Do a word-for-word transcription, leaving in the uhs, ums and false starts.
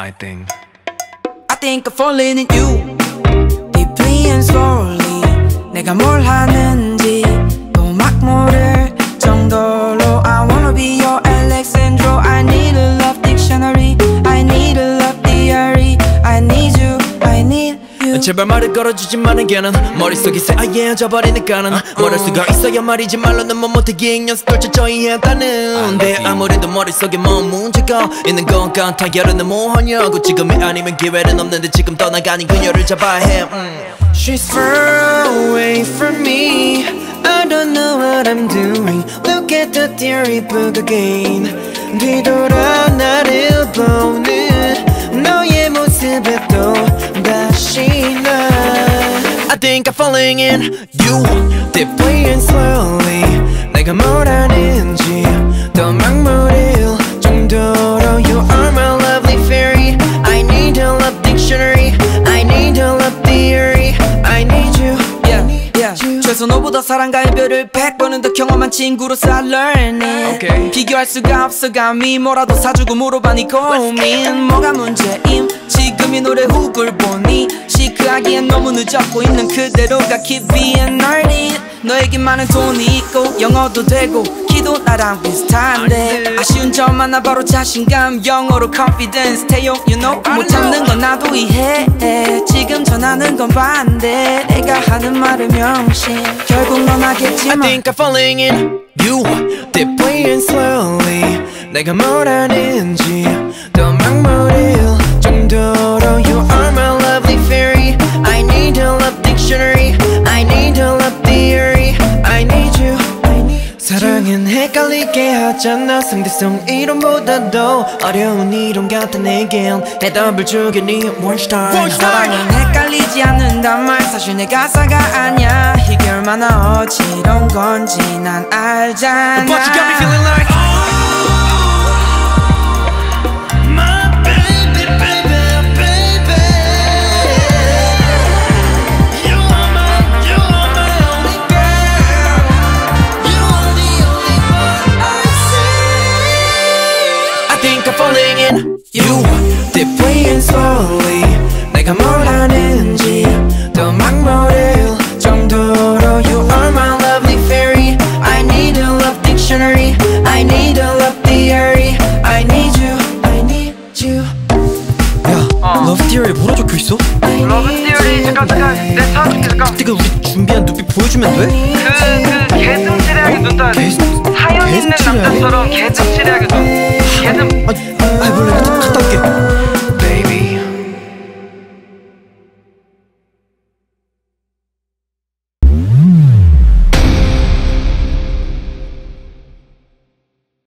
I think I think I'm falling in you deeply and slowly 내가 뭘 하는지 또 막 모를 정도로 I wanna be your Alexandro I need a love dictionary I need a love theory I need you I need you 제발 말을 걸어주지만은 걔는 머릿속이 새하얘져 버리니까는 뭘 할 수가 있어야 말이지 말로는 못 못하게 익년수 펼쳐져 이해했다는데 아무래도 머릿속에 뭔 문제가 있는 것 같아 여름은 뭐하냐고 지금이 아니면 기회는 없는데 지금 떠나가는 그녀를 잡아야 해 음. She's far away from me I don't know what I'm doing Look at the theory book again 뒤돌아 나를 보는 너의 모습에 또 다시 나 I think I'm falling in you deeply and slowly 내가 뭘 하는지 더 막 모를 정도로 You are my lovely fairy I need a love dictionary I need a love theory I need you Yeah, yeah 최소 너보다 사랑과 이별을 백 번은 더 경험한 친구로서 I learn it okay. 비교할 수가 없어 감히 뭐라도 사주고 물어봐 네 고민 뭐가 문제임 지금 이 노래 훅을 보니 시크하기엔 너무 늦었고 있는 그대로가 keep being early 너에게만은 돈이 있고 영어도 되고 키도 나랑 비슷한데 아쉬운 점 하나 바로 자신감 영어로 confidence 태용 you know 못 참는 건 나도 이해해 지금 전하는 건 반대 내가 하는 말은 명심 결국 넌 하겠지만 I think I'm falling in you deeply and slowly 내가 뭘 하는지 더 막 모를 정도로 You are my lovely fairy I need a love dictionary I need a love theory I need you 사랑은 헷갈리게 하잖아 상대성 이론보다도 어려운 이론 같은 내겐 대답을 주게 네 원슈타인 사랑은 헷갈리지 않는단 말 사실 내 가사가 아냐 이게 얼마나 어지러운 건지 난 알잖아 But you got me feeling like falling in you deeply and slowly 내가 뭘 하는지 더 막 모를 정도로 You are my lovely fairy I need a love dictionary I need a love theory I need you I need you 야, 어. 러브 티어리에 뭐라 적혀있어? 러브 티어리 잠깐 잠깐 내 사줄게 잠깐 그때가 우리 준비한 눈빛 보여주면 돼? 그, 그 개슴츠레하게 눈 떠야 돼 사연 있는 남자처럼 개슴츠레하게 눈